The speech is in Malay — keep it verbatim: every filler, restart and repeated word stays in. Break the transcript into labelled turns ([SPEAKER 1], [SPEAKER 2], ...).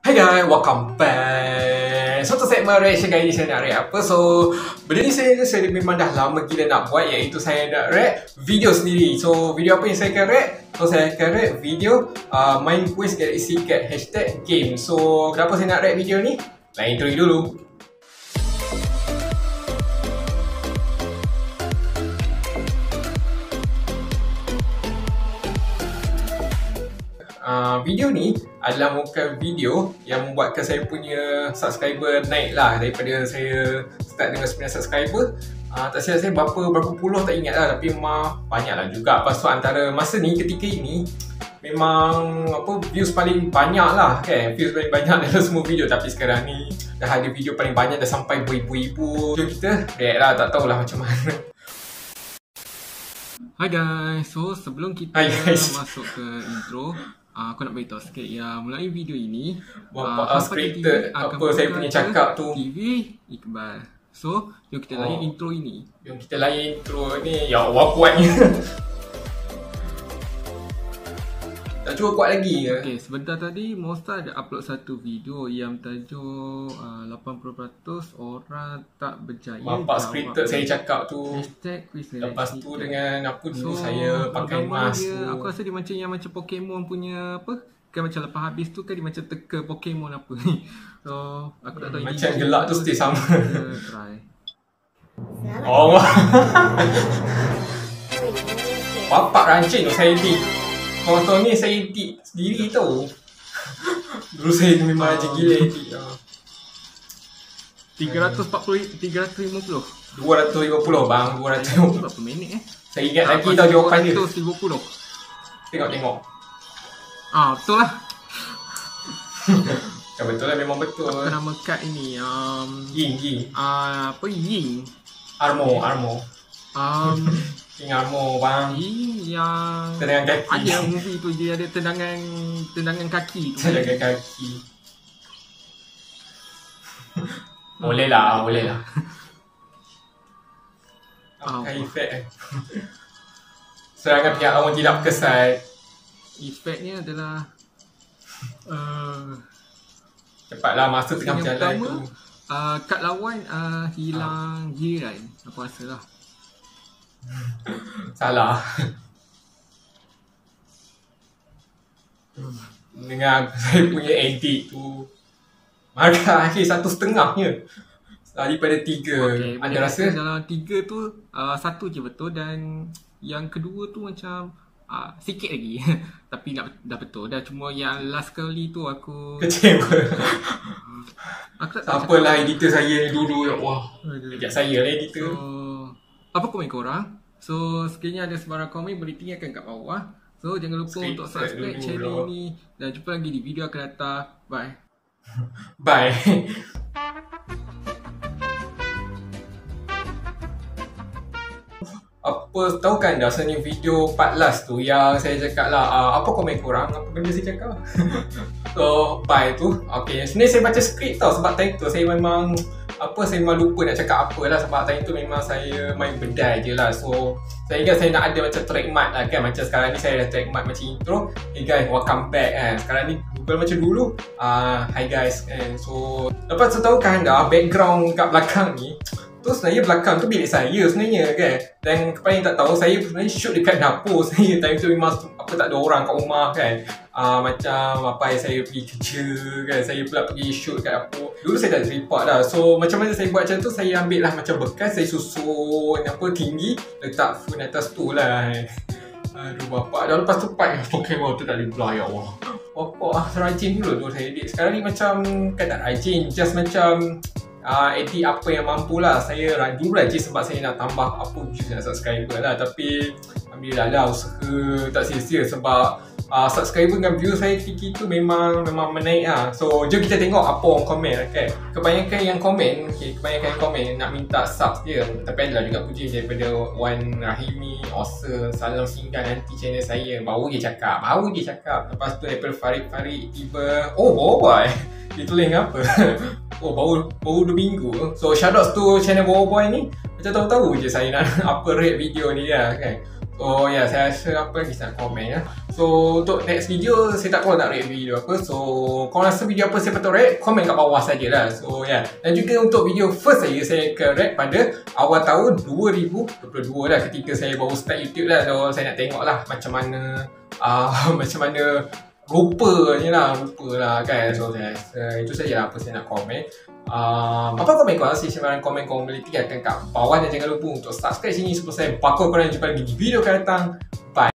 [SPEAKER 1] Hai guys, welcome back. So, untuk segmen reaction kali ni saya nak react apa? So, benda ni saya, saya memang dah lama gila nak buat, iaitu saya nak react video sendiri. So, video apa yang saya akan react? So, saya akan react video uh, main quiz Galaxy Cat hashtag game. So, kenapa saya nak react video ni? Nah, intro dulu. Uh, video ni adalah bukan video yang membuatkan saya punya subscriber naik lah daripada saya start dengan sembilan subscriber. Uh, tak silap saya berapa berapa puluh tak ingat lah, tapi memang banyak lah juga. Lepas tu antara masa ni ketika ini memang apa views paling banyak lah kan, views paling banyak dalam semua video. Tapi sekarang ni dah ada video paling banyak, dah sampai beribu-ribu. Jom kita react lah, tak tahulah macam mana.
[SPEAKER 2] Hai guys, so sebelum kita
[SPEAKER 1] Hai guys.
[SPEAKER 2] masuk ke intro, Uh, aku nak beritahu sikit ya, mulai video ini
[SPEAKER 1] Bapak uh, scripted apa saya punya cakap tu
[SPEAKER 2] T V Iqbal. So, jom kita layan oh. intro ini.
[SPEAKER 1] Jom kita layan intro ni. Ya Allah, kuatnya. Tak cuba kuat lagi ke?
[SPEAKER 2] Okay, sebentar tadi Monster ada upload satu video yang tajuk uh, lapan puluh peratus orang tak berjaya.
[SPEAKER 1] Bapak scripted saya cakap tu.
[SPEAKER 2] Hashtag quiz Galaxy.
[SPEAKER 1] Lepas tu dengan apa dulu
[SPEAKER 2] so,
[SPEAKER 1] saya pakai mask
[SPEAKER 2] dia,
[SPEAKER 1] tu.
[SPEAKER 2] Aku rasa dia macam yang macam Pokemon punya apa? Kan macam lepas habis tu kan dia macam teka Pokemon apa ni. So, aku tak tahu.
[SPEAKER 1] Macam gelak tu still sama.
[SPEAKER 2] Try.
[SPEAKER 1] Oh. Bapak rancing tu saya edit. Kalau ni saya edit sendiri tau. Dulu saya memang aja gila edit.
[SPEAKER 2] tiga ratus empat puluh, tiga ratus lima puluh.
[SPEAKER 1] dua ratus lima puluh bang, dua ratus lima puluh.
[SPEAKER 2] Berapa minit eh?
[SPEAKER 1] Saya ingat lagi tau jawapan dia.
[SPEAKER 2] dua ratus lima puluh.
[SPEAKER 1] Tengok-tengok.
[SPEAKER 2] Ah, betul lah.
[SPEAKER 1] Ya betul lah, memang betul.
[SPEAKER 2] Apa nama kad ini? Um,
[SPEAKER 1] Ying, Ying.
[SPEAKER 2] Uh, apa Ying?
[SPEAKER 1] Armo, Armo.
[SPEAKER 2] Um,
[SPEAKER 1] Ying Armo bang.
[SPEAKER 2] Ying yang
[SPEAKER 1] tendangan kaki.
[SPEAKER 2] Ada movie tu dia ada tendangan tendangan kaki tu.
[SPEAKER 1] Tendangan kaki. Boleh lah, boleh lah. Apakah oh. efek eh? Serangan pihak lawan tidak berkesan.
[SPEAKER 2] Efeknya adalah uh,
[SPEAKER 1] cepatlah masa tengah berjalan tu.
[SPEAKER 2] Uh, kad lawan uh, hilang jiran. Aku rasa lah.
[SPEAKER 1] Salah. Dengan saya punya edit tu, maka akhir satu setengahnya daripada tiga.
[SPEAKER 2] Okay,
[SPEAKER 1] anda rasa?
[SPEAKER 2] Dalam tiga tu uh, satu je betul dan yang kedua tu macam uh, sikit lagi. Tapi dah, dah betul dah, cuma yang last kali tu aku
[SPEAKER 1] kecewa.
[SPEAKER 2] Aku tak
[SPEAKER 1] tahu apalah editor saya ni dulu ya Allah. Sekejap saya lah editor.
[SPEAKER 2] So, apa komen korang? So, sekiranya ada sebarang komen boleh tinggalkan kat bawah. So, jangan lupa Straight untuk subscribe channel ini dan jumpa lagi di video akan datang. Bye.
[SPEAKER 1] Bye. Apa tahu kan rasanya video part last tu yang saya cakap lah uh, apa komen korang, apa benda saya cakap. So, bye tu. Okay, sebenarnya saya baca skrip tau, sebab time tu saya memang apa saya memang lupa nak cakap apa lah, sebab time tu memang saya main bedai je lah. So, saya ingat saya nak ada macam trademark lah kan, macam sekarang ni saya ada trademark macam intro. Hey guys, welcome back kan. Sekarang ni bukan macam dulu. Uh, hi guys kan. So, lepas tu tahu kan anda background kat belakang ni tu sebenarnya belakang tu bilik saya sebenarnya kan. Dan kepada yang tak tahu, saya sebenarnya shoot dekat dapur saya. Time tu memang apa tak ada orang kat rumah kan. Uh, macam apa saya pergi kerja kan, saya pula pergi shoot kat dapur. Dulu saya dah report dah. So macam mana saya buat macam tu, saya ambil lah macam bekas, saya susun apa tinggi, letak phone atas tu lah. Aduh bapak, dah lepas tu part Pokemon tu tak boleh belah ya Allah. Bapak rajin dulu tu saya edit. Sekarang ni macam kan tak rajin, just macam Uh, edit apa yang mampu lah. Saya dulu rajin sebab saya nak tambah apa views dan subscriber lah. Tapi alhamdulillah lah usaha tak sia-sia sebab uh, subscriber dengan views saya ketika tu memang memang menaik lah. So jom kita tengok apa orang komen okay. Kebanyakan yang komen okay, Kebanyakan yang komen nak minta subs dia. Tapi adalah juga puji daripada Wan Rahimi, Awesome, salam singgah nanti channel saya. Baru dia cakap, baru dia cakap. Lepas tu daripada Farid Farid tiba, oh boy dia tulis apa? Oh baru baru dua minggu. So shoutouts tu channel Bobo Boy ni. Macam tahu-tahu je saya nak apa rate video ni lah kan. So Oh ya, yeah, saya rasa apa lagi nak komen ya. So untuk next video saya tak tahu nak react video apa. So kalau rasa video apa saya patut react, komen kat bawah sajalah. So ya, yeah. Dan juga untuk video first saya saya akan react pada awal tahun dua ribu dua puluh dua lah, ketika saya baru start YouTube lah. So saya nak tengok lah macam mana uh, macam mana rupanya lah, rupa lah kan. So saya rasa itu saja apa saya nak komen. Um, apa komen korang, silsilah komen korang boleh tinggalkan kat bawah, dan jangan lupa untuk subscribe sini supaya saya bakal korang jumpa lagi di video akan datang.